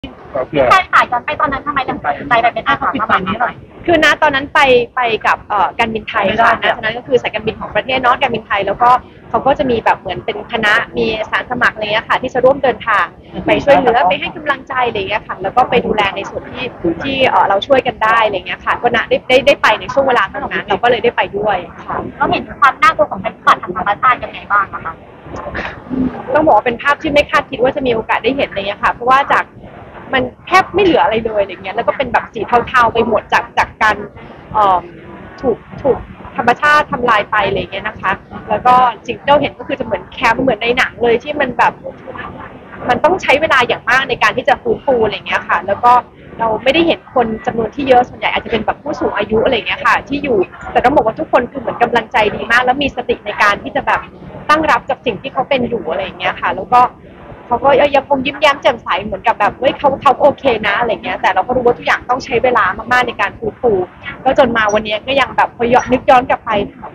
พี่ชายขายย้อนไปตอนนั้นทำไมถึงตัดสินใจไปเป็นอาสาสมัครนี้หน่อยคือณตอนนั้นไปกับการบินไทยค่ะณตอนนั้นก็คือสายการบินของประเทศเนาะการบินไทยแล้วก็เขาก็จะมีแบบเหมือนเป็นคณะมีอาสาสมัครอะไรเงี้ยค่ะที่จะร่วมเดินทางไปช่วยเหลือไปให้กำลังใจอะไรเงี้ยค่ะแล้วก็ไปดูแลในส่วนที่เราช่วยกันได้อะไรเงี้ยค่ะก็ได้ไปในช่วงเวลาตรงนั้นเราก็เลยได้ไปด้วยค่ะก็เห็นความน่ากลัวของภัยพิบัติทางธรรมชาติยังไงบ้างนะคะต้องบอกว่าเป็นภาพที่ไม่คาดคิดว่าจะมีโอกาสได้เห็นอะไรเงี้ยค่ะเพราะว่าจากมันแทบไม่เหลืออะไรเลยอะไรเงี้ยแล้วก็เป็นแบบสีเทาๆไปหมดจากการถูกธรรมชาติทำลายไปอะไรเงี้ยนะคะแล้วก็สิ่งที่เราเห็นก็คือจะเหมือนแคมป์เหมือนในหนังเลยที่มันแบบมันต้องใช้เวลาอย่างมากในการที่จะฟื้นฟูอะไรเงี้ยค่ะแล้วก็เราไม่ได้เห็นคนจำนวนที่เยอะส่วนใหญ่อาจจะเป็นแบบผู้สูงอายุอะไรเงี้ยค่ะที่อยู่แต่ต้องบอกว่าทุกคนคือเหมือนกำลังใจดีมากแล้วมีสติในการที่จะแบบตั้งรับกับสิ่งที่เขาเป็นอยู่อะไรเงี้ยค่ะแล้วก็เขาก็ยังคงยิ้มแย้มแจ่มใสเหมือนกับแบบเฮ้ยเขาโอเคนะอะไรเงี้ยแต่เราก็รู้ว่าทุกอย่างต้องใช้เวลามากๆในการฟื้นฟูแล้วจนมาวันนี้ก็ยังแบบพอนึกย้อนกลับไป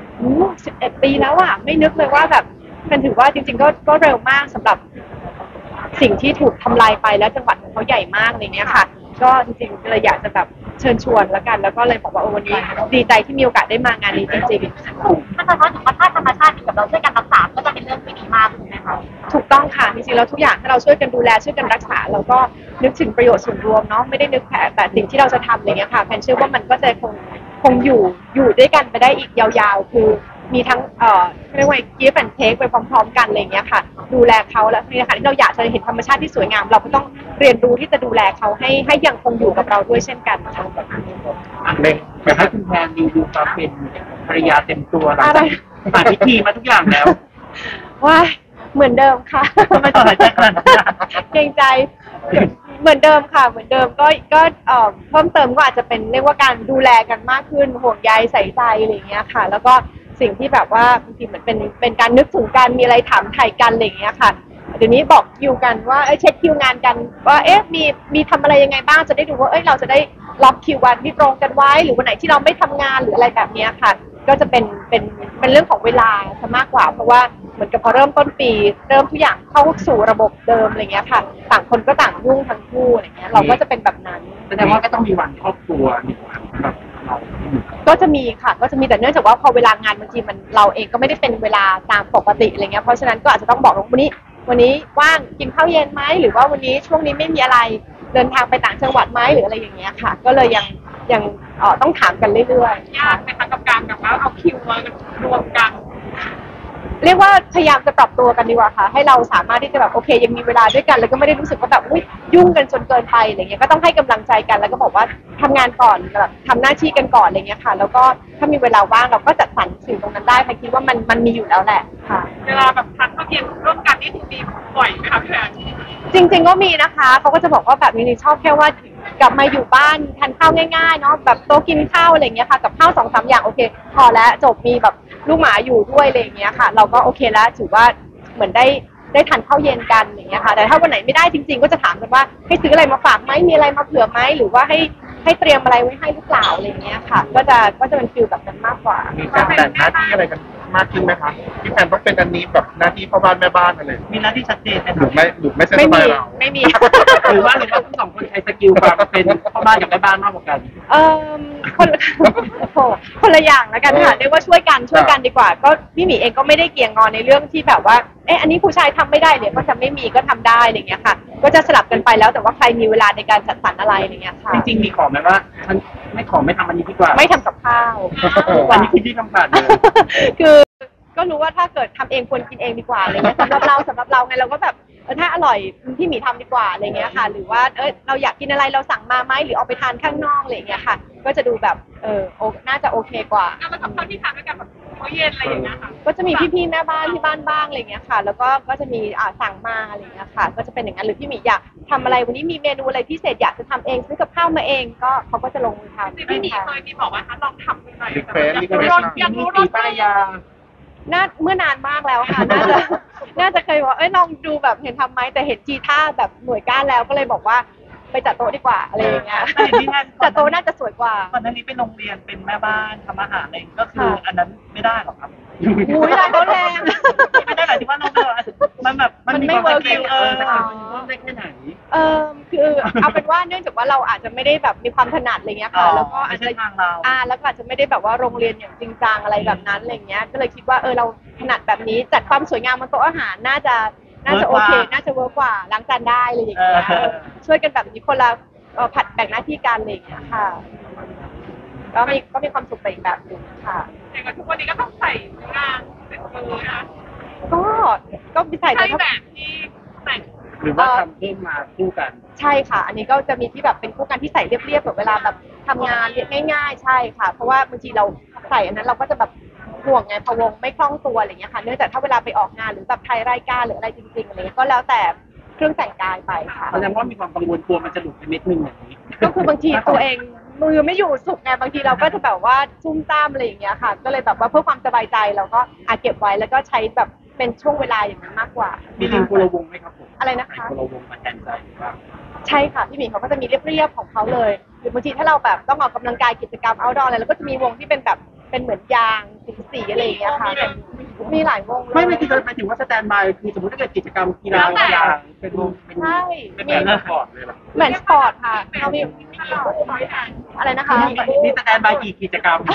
11 ปีแล้วอ่ะไม่นึกเลยว่าแบบมันถือว่าจริงๆก็เร็วมากสำหรับสิ่งที่ถูกทำลายไปแล้วจังหวัดของเขาใหญ่มากอะไรเงี้ยค่ะก็จริงๆเลยอยากจะแบบเชิญชวนแล้วกันแล้วก็เลยบอกว่าวันนี้ดีใจที่มีโอกาสได้มางานนี้จริงๆถ้าสะท้อนถึงว่าถ้าธรรมชาติกับเราช่วยกันรักษาก็จะเป็นเรื่องที่ดีมากถูกไหมคะถูกต้องค่ะจริงๆแล้วทุกอย่างถ้าเราช่วยกันดูแลช่วยกันรักษาแล้วก็นึกถึงประโยชน์ส่วนรวมเนาะไม่ได้นึกแต่สิ่งที่เราจะทำอะไรเงี้ยค่ะแพนเชื่อว่ามันก็จะคงอยู่ด้วยกันไปได้อีกยาวๆคือมีทั้งเรียกว่า give and take ไปพร้อมๆกันอะไรเงี้ยค่ะดูแลเขาแล้วในขณะที่เราอยากจะเห็นธรรมชาติที่สวยงามเราก็ต้องเรียนรู้ที่จะดูแลเขาให้ยังคงอยู่กับเราด้วยเช่นกันค่ะเล็กอยากให้คุณแพนดูความเป็นภรรยาเต็มตัวหลังจากผ่านพิธีมาทุกอย่างแล้วว่าเหมือนเดิมค่ะไม่ต่อใจกันเกรงใจเหมือนเดิมค่ะเหมือนเดิมก็เพิ่มเติมก็อาจจะเป็นเรียกว่าการดูแลกันมากขึ้นห่วงใยใส่ใจอะไรอย่างเงี้ยค่ะแล้วก็สิ่งที่แบบว่าบางทีเหมือนเป็นการนึกถึงกันมีอะไรถามไถ่กันอะไรอย่างเงี้ยค่ะเดี๋ยวนี้บอกคิวกันว่าเช็คคิวงานกันว่ามีทำอะไรยังไงบ้างจะได้ดูว่าเราจะได้ล็อกคิววันที่ตรงกันไว้หรือวันไหนที่เราไม่ทำงานหรืออะไรแบบนี้ค่ะก็จะเป็นเรื่องของเวลาซะมากกว่าเพราะว่าเหมือนกับพอเริ่มต้นปีเริ่มทุกอย่างเข้าสู่ระบบเดิมอะไรเงี้ยค่ะต่างคนก็ต่างยุ่งทั้งคู่อะไรเงี้ยเราก็จะเป็นแบบนั้นแสดงว่าก็ต้องมีวันครอบครัวแบบก็จะมีค่ะก็จะมีแต่เนื่องจากว่าพอเวลางานบางทีมันเราเองก็ไม่ได้เป็นเวลาตามปกติอะไรเงี้ยเพราะฉะนั้นก็อาจจะต้องบอกวันนี้ว่างกินข้าวเย็นไหมหรือว่าวันนี้ช่วงนี้ไม่มีอะไรเดินทางไปต่างจังหวัดไหมหรืออะไรอย่างเงี้ยค่ะก็เลยยังต้องถามกันเรื่อยๆยากไหมคะกับการแบบว่าเอาคิวมารวมกันเรียกว่าพยายามจะปรับตัวกันดีกว่าค่ะให้เราสามารถที่จะแบบโอเคยังมีเวลาด้วยกันแล้วก็ไม่ได้รู้สึกว่าแบบยุ่งกันจนเกินไปอะไรเงี้ยก็ต้องให้กำลังใจกันแล้วก็บอกว่าทำงานก่อนแบบทำหน้าที่กันก่อนอะไรเงี้ยค่ะแล้วก็ถ้ามีเวลาว่างเราก็จัดสรรสิ่งตรงนั้นได้ค่ะคิดว่ามันมีอยู่แล้วแหละค่ะเวลาแบบทานข้าวเย็นร่วมกันนี่ถือมีบ่อยไหมคะพี่แพนจริงๆก็มีนะคะเขาก็จะบอกว่าแบบนี้ชอบแค่ว่ากลับมาอยู่บ้านทานข้าวง่ายๆเนาะแบบโต๊ะกินข้าวอะไรเงี้ยค่ะกับข้าว2-3อย่างโอเคพอแล้วจบมีแบบลูกหมาอยู่ด้วยอะไรเงี้ยค่ะเราก็โอเคแล้วถือว่าเหมือนได้ทานข้าวเย็นกันอย่างเงี้ยค่ะแต่ถ้าวันไหนไม่ได้จริงๆก็จะถามกันว่าให้ซื้ออะไรมาฝากไหมมีอะไรมาเผื่อไหมหรือว่าให้เตรียมอะไรไว้ให้หรือเปล่าอะไรเงี้ยค่ะก็จะเป็นฟีลแบบนั้นมากกว่ามีการแบ่งหน้าที่อะไรกันมากขึ้นไหมคะพี่แพนต้องเป็นอันนี้แบบหน้าที่พ่อบ้านแม่บ้านอะไรมีหน้าที่ชัดเจนไหมหรือไม่ใช่สไตล์เราไม่มีหรือว่าทั้งสองคนใช้สกิลความเป็นพ่อบ้านกับแม่บ้านมากกว่ากันคนละอย่างแล้วกันค่ะเรียกว่าช่วยกันดีกว่าก็พี่หมีเองก็ไม่ได้เกี่ยงงอนในเรื่องที่แบบว่าอันนี้ผู้ชายทำไม่ได้เนี่ยก็จะไม่มีก็ทำได้อะไรเงี้ยค่ะก็จะสลับกันไปแล้วแต่ว่าใครมีเวลาในการจัดสรรอะไรอะไรเงี้ยค่ะจริงๆมีขอไหมว่าฉันไม่ขอไม่ทำอันนี้ดีกว่าไม่ทำกับข้าวอันนี้คือที่ทำผ่านเลยคือก็รู้ว่าถ้าเกิดทำเองควรกินเองดีกว่าอะไรเงี้ยสำหรับเราไงเราก็แบบถ้าอร่อยพี่หมีทำดีกว่าอะไรเงี้ยค่ะหรือว่าเราอยากกินอะไรเราสั่งมาไหมหรือเอาไปทานข้างนอกอะไรเงี้ยค่ะก็จะดูแบบน่าจะโอเคกว่าเอามาทำข้าวที่ทานด้วยกันแบบมื้อเย็นอะไรอย่างเงี้ยค่ะก็จะมีพี่ๆแม่บ้านที่บ้านบ้างอะไรเงี้ยค่ะแล้วก็จะมีสั่งมาอะไรเงี้ยค่ะก็จะเป็นอย่างนั้นหรือพี่หมีอยากทำอะไรวันนี้มีเมนูอะไรพิเศษอยากจะทำเองซื้อกับข้าวมาเองก็เขาก็จะลงมือทำพี่หมีเคยมีบอกว่าลองทำดูหน่อยอยากรู้รสป้ายาเมื่อนานมากแล้วค่ะน่าจะเคยบอกลองดูแบบเห็นทำไหมแต่เห็นจีท่าแบบหน่วยก้านแล้วก็เลยบอกว่าไปจัดโต๊ะดีกว่าอะไรอย่างเงี้ยจัดโต๊ะน่าจะสวยกว่าตอนนั้นนี้เป็นโรงเรียนเป็นแม่บ้านทำอาหารเองก็คืออันนั้นไม่ได้หรอครับหูยเราเขาแรงไม่ได้หมายถึงว่าเรามันแบบมันมีความสกิลแต่มันได้แค่ไหนคือเอาเป็นว่าเนื่องจากว่าเราอาจจะไม่ได้แบบมีความถนัดอะไรเงี้ยค่ะแล้วก็อาจจะไม่ใช่ทางเราแล้วก็อาจจะไม่ได้แบบว่าโรงเรียนอย่างจริงจังอะไรแบบนั้นอะไรเงี้ยก็เลยคิดว่าเราถนัดแบบนี้จัดความสวยงามบนโต๊ะอาหารน่าจะโอเคน่าจะเวิร์กกว่าล้างจานได้อะไรอย่างเงี้ยช่วยกันแบบนี้คนละผัดแบ่งหน้าที่กันอะไรอย่างเงี้ยค่ะก็มีความสุขไปอีกแบบหนึงค่ะอย่างกับทุกวันนี้ก็ต้องใส่งานเสร็จเลยนะคะก็ใส่ใช่แต่แบบที่แต่งหรือว่าทำขึ้นมาคู่กันใช่ค่ะ อันนี้ก็จะมีที่แบบเป็นคู่กันที่ใส่เรียบๆแบบเวลาแบบทำงานง่ายๆใช่ค่ะ เพราะว่าบางทีเราใส่อันนั้นเราก็จะแบบห่วงไงพะวงไม่คล่องตัวอะไรอย่างเงี้ยค่ะเนื่องจากถ้าเวลาไปออกงานหรือแบบถ่ายรายการหรืออะไรจริงๆอะไรเงี้ยก็แล้วแต่เครื่องแต่งกายไปค่ะแสดงว่ามีความกังวลกลัวมันจะหลุดไปเม็ดนึงอย่างนี้ก็คือบางทีตัวเองมือไม่อยู่สุกไงบางทีเราก็จะแบบว่าซุ่มซ่ามอะไรอย่างเงี้ยค่ะ ก็เลยแบบว่าเพื่อความสบายใจเราก็เก็บไว้แล้วก็ใช้แบบเป็นช่วงเวลาอย่างนั้นมากกว่ามีลิงกุลวงไหมครับผมอะไรนะคะกุลวงมาแทนใจหรือว่าใช่ค่ะพี่หมีเขาก็จะมีเรียบๆของเขาเลยหรือบางทีถ้าเราแบบต้องออกกำลังกายกิจกรรม outdoor อะไรเราก็จะมีวงที่เป็นแบบเป็นเหมือนยางสีๆอะไรอย่างเงี้ยค่ะมีหลายวงเลยไม่คือหมายถึงว่าสแตนบายคือสมมติถ้าเกิดกิจกรรมกีฬาอย่างเป็นวงเป็นใช่เป็นมีแบบสปอร์ตเลยล่ะเหมือนสปอร์ตค่ะเรามีอะไรนะคะมีสแตนบายกี่กิจกรรม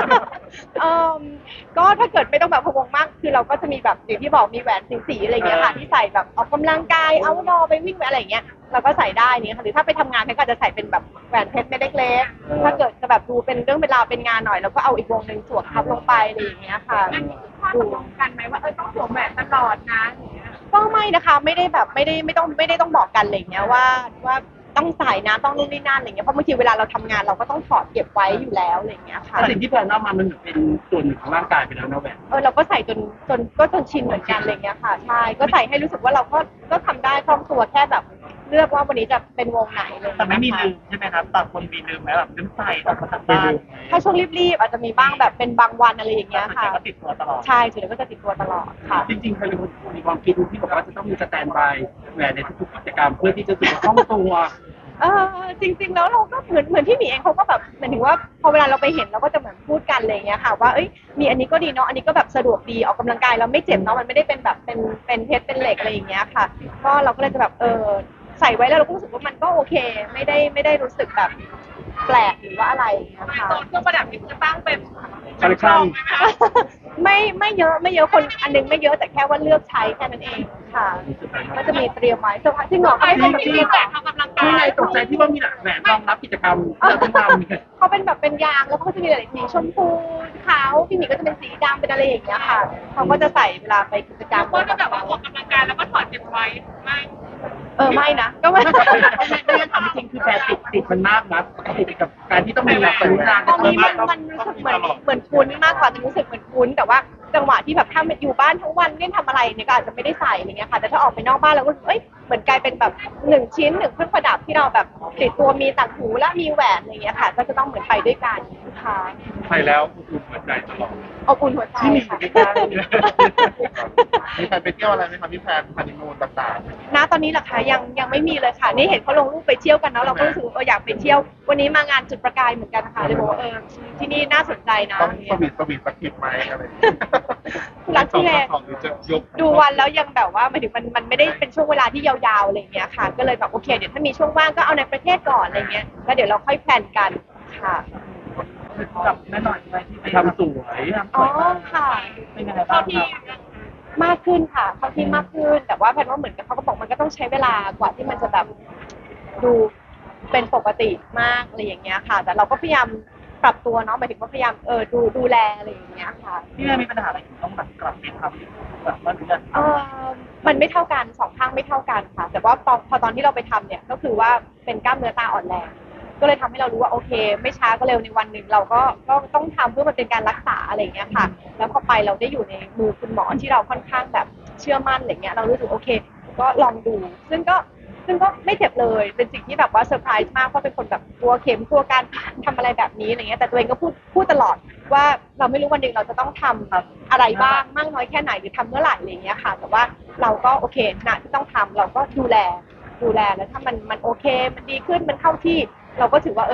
ก็ถ้าเกิดไม่ต้องแบบพะวงมากคือเราก็จะมีแบบอย่างที่บอกมีแหวนสีๆอะไรอย่างเงี้ยค่ะที่ใส่แบบออกกำลังกายเอาดอไปวิ่งไปอะไรอย่างเงี้ยเราก็ใส่ได้นี่ค่ะหรือถ้าไปทำงานก็จะใส่เป็นแบบแหวนเพชรเม็ดเล็กๆถ้าเกิดจะแบบดูเป็นเรื่องเป็นราวเป็นงานหน่อยแล้วก็เอาอีกวงหนึ่งสวมทับลงไปอะไรอย่างเงี้ยค่ะข้อตกลงกันไหมว่าต้องสวมแหวนตลอดนะอย่างเงี้ยก็ไม่นะคะไม่ได้แบบไม่ได้ต้องบอกกันอะไรอย่างเงี้ยว่าต้องใส่นะต้องนู่นนี่นั่นอะไรเงี้ยเพราะบางทีเวลาเราทำงานเราก็ต้องถอดเก็บไว้อยู่แล้วอะไรอย่างเงี้ยค่ะแต่สิ่งที่แพลนเอามามันเหมือนเป็นส่วนหนึ่งของร่างกายไปแล้วนะแหวนเราก็ใส่จนชินเหมือนกันอะไรเงี้ยค่ะใช่ก็ใส่ให้รู้สึกว่าเราก็ทำได้คล่องตัวแค่แบบเลือกว่าวันนี้จะเป็นวงไหนเลยแต่ไม่มีลืมใช่ไหมครับบางคนมีลืมไหมแบบลืมใส่ต้องมาทำบ้านถ้าช่วงรีบๆอาจจะมีบ้างแบบเป็นบางวันอะไรอย่างเงี้ยค่ะก็ติดตัวตลอดใช่ส่วนใหญ่ก็จะติดตัวตลอดค่ะจริงๆเคยมีความคิดที่บอกว่าจะต้องมีสแตนบายแหวนในทุกๆกิจกรรมเพื่อที่จะรู้สึกว่าคล่องตัวจริงๆแล้วเราก็เหมือนพี่หมีเองเขาก็แบบหมายถึงว่าพอเวลาเราไปเห็นเราก็จะเหมือนพูดกันอะไรอย่างเงี้ยค่ะว่ามีอันนี้ก็ดีเนาะอันนี้ก็แบบสะดวกดีออกกำลังกายแล้วไม่เจ็บเนาะมันไม่ได้เป็นแบบเป็นเพชรเป็นเหล็กอะไรอย่างเงี้ยค่ะก็เราก็เลยจะแบบใส่ไว้แล้วเราก็รู้สึกว่ามันก็โอเคไม่ได้รู้สึกแบบแปลกหรือว่าอะไรนะคะโซนเครื่องประดับที่จะตั้งเป็นคอลเลคชั่นไม่เยอะคนอันนึงไม่เยอะแต่แค่ว่าเลือกใช้แค่นั้นเองค่ะก็จะมีเตรียมไว้ซึ่งที่หงอกใครเขาไม่เป็นแบบมีแหวนออกกำลังกาไม่ไงยตกใจที่ว่ามีแหวนรองรับกิจกรรมที่เราต้องทำเขาเป็นแบบเป็นยางแล้วเขาก็จะมีหลายสีชมพูขาวพี่หมีก็จะเป็นสีดำเป็นอะไรอย่างเงี้ยค่ะเขาก็จะใส่เวลาไปกิจกรรมว่าที่แบบว่าออกกำลังกายแล้วก็ถอดเก็บไว้ไม่ไม่นะก็ไม่ไม่ได้ทำจริงคือแพรติดมันมากนะติดกับการที่ต้องมีแบบรู้นานตอนนี้มันรู้สึกเหมือนคุ้นมากกว่าจะรู้สึกเหมือนคุ้นแต่ว่าจังหวะที่แบบถ้าอยู่บ้านทั้งวันเล่นทำอะไรเนี่ยก็อาจจะไม่ได้ใส่อะไรเงี้ยค่ะแต่ถ้าออกไปนอกบ้านเราก็เหมือนกลายเป็นแบบ1 ชิ้น 1 เครื่องประดับที่เราแบบติดตัวมีต่างหูและมีแหวนอะไรเงี้ยค่ะก็จะต้องเหมือนไปด้วยกันค่ะใส่แล้วอุ่นหัวใจตลอดอบอุ่นหัวใจที่มีค่ะอยู่ใกล้มีแฟนไปเที่ยวอะไรไหมครับพี่แพนฮันนีมูนต่างณตอนนี้ล่ะคะยังไม่มีเลยค่ะนี่เห็นเขาลงรูปไปเที่ยวกันเนาะเราก็รู้สึกว่าอยากไปเที่ยววันนี้มางานจุดประกายเหมือนกันนะคะเลยบอกว่าที่นี่น่าสนใจนะๆต้องสวีทสักทีไหมอะไรอย่างเงี้ยรักที่แรกของหรือจะยกดูวันแล้วยังแบบว่าหมายถึงมันไม่ได้เป็นช่วงเวลาที่ยาวๆอะไรอย่างเงี้ยค่ะ ก็เลยแบบโอเคเดี๋ยวถ้ามีช่วงว่างก็เอาในประเทศก่อนอะไรเงี้ยแล้วเดี๋ยวเราค่อยแพลนกันค่ะกับแม่หน่อยใช่ไหมที่ไปทำสวยอ๋อค่ะเป็นยังไงบ้างครับมากขึ้นค่ะเข้าที่มากขึ้น แต่ว่าแพนว่าเหมือนกับเขาก็บอกมันก็ต้องใช้เวลากว่าที่มันจะแบบดูเป็นปกติมากอะไรอย่างเงี้ยค่ะ แต่เราก็พยายามปรับตัวเนาะหมายถึงว่าพยายามดูแลอะไรอย่างเงี้ยค่ะพี่แม่มีปัญหาอะไรถึงต้องแบบกลับไปทำแบบว่าหรือยังมันไม่เท่ากัน2 ข้างไม่เท่ากันค่ะ แต่ว่าพอตอนที่เราไปทำเนี่ยก็คือว่าเป็นกล้ามเนื้อตาอ่อนแรงก็เลยทำให้เรารู้ว่าโอเค ไม่ช้าก็เร็วในวันหนึ่งเราก็ต้องทำเพื่อมันเป็นการรักษาอะไรอย่างเงี้ยค่ะ แล้วพอไปเราได้อยู่ในมือคุณหมอที่เราค่อนข้างแบบเชื่อมั่นอะไรเงี้ยเรารู้สึกโอเค ก็ลองดูซึ่งก็ไม่เจ็บเลยเป็นสิ่งที่แบบว่าเซอร์ไพรส์มากเพราะเป็นคนแบบกลัวเข็มกลัวการทำอะไรแบบนี้อะไรเงี้ยแต่ตัวเองก็พูดตลอดว่าเราไม่รู้วันหนึ่งเราจะต้องทำอะไรบ้างมากน้อยแค่ไหนหรือทำเมื่อไหร่อะไรเงี้ยค่ะ แต่ว่าเราก็โอเคณที่ต้องทำเราก็ดูแลแล้วถ้ามันโอเคมันดีขึ้นมันเข้าที่เราก็ถือว่า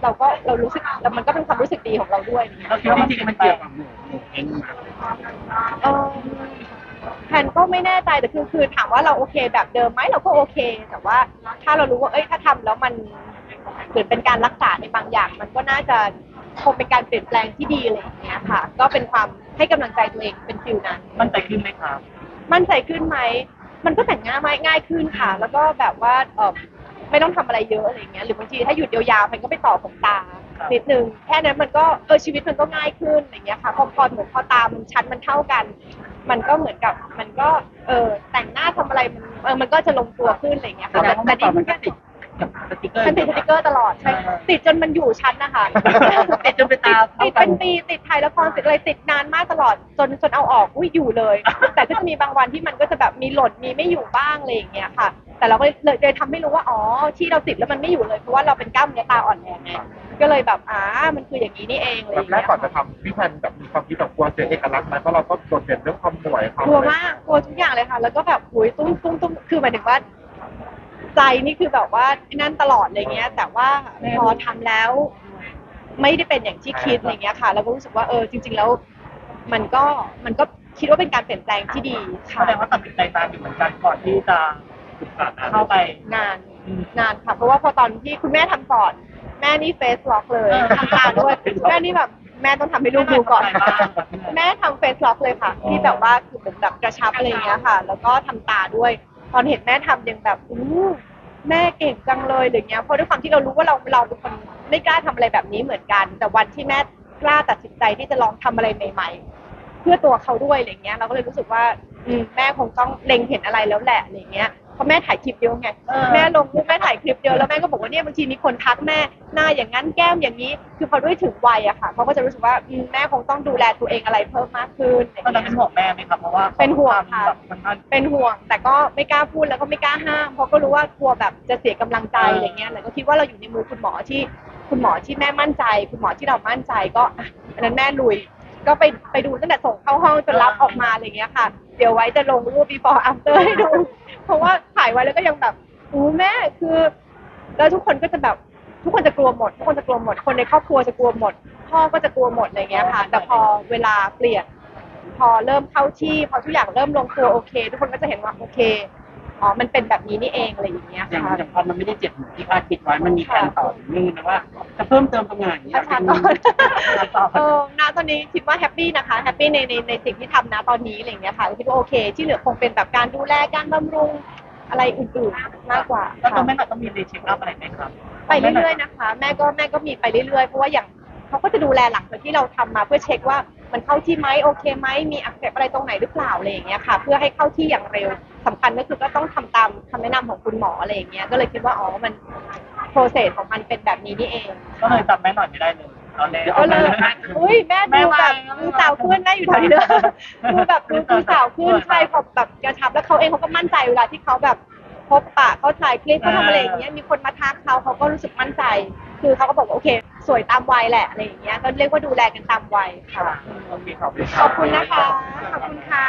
เรารู้สึกแล้วมันก็เป็นความรู้สึกดีของเราด้วยอย่างเงี้ยเราคิดว่าจริงๆมันเกี่ยวกับหนูเองมาเออแพนก็ไม่แน่ใจแต่คือถามว่าเราโอเคแบบเดิมไหมเราก็โอเค แต่ว่าถ้าเรารู้ว่าถ้าทำแล้วมันเหมือนเป็นการรักษาในบางอย่าง มันก็น่าจะคงเป็นการเปลี่ยนแปลงที่ดีอะไรอย่างเงี้ยค่ะ ก็เป็นความให้กำลังใจตัวเองเป็นฟิลนั้นมันใจขึ้นไหมครับมั่นใจขึ้นไหม มันก็แต่งง่ายขึ้นค่ะ แล้วก็แบบว่าไม่ต้องทำอะไรเยอะอะไรเงี้ย หรือบางทีถ้าหยุดยาวๆมันก็ไปต่อขนตานิดนึง แค่นั้นมันก็ชีวิตมันก็ง่ายขึ้นอะไรเงี้ยค่ะ พอเหมือนพอตามันชั้นมันเท่ากัน มันก็เหมือนกับมันก็แต่งหน้าทำอะไรมันก็จะลงตัวขึ้นอะไรเงี้ยค่ะ แต่ดีมันก็ติดกับสติกเกอร์มันติดสติกเกอร์ตลอดใช่ ติดจนมันอยู่ชั้นนะคะติดจนเป็นตาติดเป็นปีติดถ่ายละครติดอะไรติดนานมากตลอดจนเอาออกอยู่เลย แต่ก็จะมีบางวันที่มันก็จะแบบมีหล่นมีไม่อยู่บ้างอะไรอย่างเงี้ยค่ะ แต่เราก็เลยทำให้รู้ว่าที่เราติดแล้วมันไม่อยู่เลยเพราะว่าเราเป็นกล้ามเนื้อตาอ่อนแรงไงก็เลยแบบมันคืออย่างนี้นี่เองอะไรอแบบย่างแรเงี้กยก่อนจะทำพี่แพนแบบมีความคิดแบบกลัวเสียเอกลักษณ์ไหมเพราะเราก็โดดเด่นเรื่องความสวยความกลัวมากกลัวทุกอย่างเลยค่ะ แล้วก็แบบตุ้มคือหมายถึงว่า ใจนี่คือแบบว่านั่นตลอดอะไรเงี้ย แต่ว่าพอทำแล้ว ไม่ได้เป็นอย่างที่คิดอะไรเงี้ยค่ะ แล้วก็รู้สึกว่าจริง ๆ แล้ว มันก็คิดว่าเป็นการเปลี่ยนแปลงที่ดีแสค่ะดงว่าตัดสินใจนานอยู่เหมือนกันก่อนที่จะเข้าไปนานค่ะ เพราะว่าพอตอนที่คุณแม่ทำก่อน แม่นี่เฟซล็อกเลยทำตาด้วยแม่นี่แบบแม่ต้องทำให้ลูกดูก่อน แม่ทำเฟซล็อกเลยค่ะ ที่แบบว่าคือเหมือนแบบกระชับอะไรเงี้ยค่ะ แล้วก็ทำตาด้วย ตอนเห็นแม่ทำยังแบบแม่เก่งจังเลยอะไรเงี้ยเพราะด้วยความที่เรารู้ว่าเราเป็นคนไม่กล้าทำอะไรแบบนี้เหมือนกัน แต่วันที่แม่กล้าตัดสินใจที่จะลองทำอะไรใหม่ๆ เพื่อตัวเขาด้วยอะไรเงี้ยเราก็เลยรู้สึกว่าแม่คงต้องเล็งเห็นอะไรแล้วแหละอะไรเงี้ยเพราะแม่ถ่ายคลิปเยอะไงแม่ลงรูปแม่ถ่ายคลิปเยอะแล้วแม่ก็บอกว่าเนี่ยบางทีมีคนทักแม่หน้าอย่างนั้นแก้มอย่างนี้คือพอด้วยถึงวัยอะค่ะเขาก็จะรู้สึกว่าแม่คงต้องดูแลตัวเองอะไรเพิ่มมากขึ้นตอนนั้นเป็นห่วงแม่ไหมครับเพราะว่าเป็นห่วงค่ะแบบมันเป็นห่วงแต่ก็ไม่กล้าพูดแล้วก็ไม่กล้าห้ามเพราะก็รู้ว่ากลัวแบบจะเสียกำลังใจอะไรเงี้ยแต่ก็คิดว่าเราอยู่ในมือคุณหมอที่แม่มั่นใจ คุณหมอที่เรามั่นใจก็อันนั้นแม่ลุยก็ไปดูตั้งแต่ส่งเข้าห้องจนรับออกมาอะไรเงี้ยค่ะเดี๋ยวไว้จะลงรูป before after ให้ดูเพราะว่าถ่ายไว้แล้วก็ยังแบบแม่คือแล้วทุกคนก็จะแบบทุกคนจะกลัวหมดคนในครอบครัวจะกลัวหมดพ่อก็จะกลัวหมดอะไรเงี้ยค่ะแต่พอเวลาเปลี่ยนพอเริ่มเข้าที่พอทุกอย่างเริ่มลงตัวโอเคทุกคนก็จะเห็นว่าโอเคมันเป็นแบบนี้นี่เองอะไรอย่างเงี้ยอย่างค่ะพอมันไม่ได้เจ็บเหมือนที่คาดคิดไว้มันมีการต่อเนื่องนะว่าจะเพิ่มเติมตรงไหนอาจารย์ณตอนนี้คิดว่าแฮปปี้นะคะแฮปปี้ในสิ่งที่ทำนะตอนนี้อะไรอย่างเงี้ยค่ะคิดว่าโอเค ที่เหลือคงเป็นแบบการดูแลการบำรุงอะไรอื่นๆมากกว่าแล้วตัวค่ะแม่หน่อยต้องมีรีเช็คอัพอะไรไหมครับไปเรื่อยๆนะคะแม่ก็มีไปเรื่อยๆเพราะว่าอย่างเขาก็จะดูแลหลังจากที่เราทำมาเพื่อเช็คว่ามันเข้าที่ไหมโอเคไหมมีอักเสบอะไรตรงไหนหรือเปล่าอะไรอย่างเงี้ยค่ะ เพื่อให้เข้าที่อย่างเร็วสำคัญก็คือก็ต้องทำตามคำแนะนำของคุณหมออะไรอย่างเงี้ยก็เลยคิดว่ามันโปรเซสของมันเป็นแบบนี้นี่เองก็เลยจำแม่หน่อยไม่ได้เลยตอนแรกก็เลยอุ้ยแม่ดูแบบดูสาวขึ้นแม่อยู่แถวนี้เลยดูแบบดูสาวขึ้นใช่พอแบบกระชับแล้วเขาเองเขาก็มั่นใจเวลาที่เขาแบบพบปะเขาถ่ายคลิปเขาทำอะไรอย่างเงี้ยมีคนมาทักเขาก็รู้สึกมั่นใจ คือเขาก็บอกว่าโอเค สวยตามวัยแหละอะไรอย่างเงี้ยก็เรียกว่าดูแลกันตามวัยค่ะโอเคขอบคุณขอบคุณนะคะขอบคุณค่ะ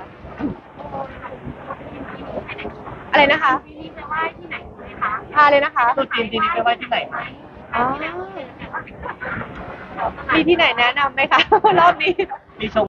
อะไรนะคะที่นี่จะไหว้ที่ไหนไหมคะพาเลยนะคะตัวจีนทีนี้ไปไว้ที่ไหนไหมอ๋อมีที่ไหนแนะนำไหมคะ รอบนี้มีชม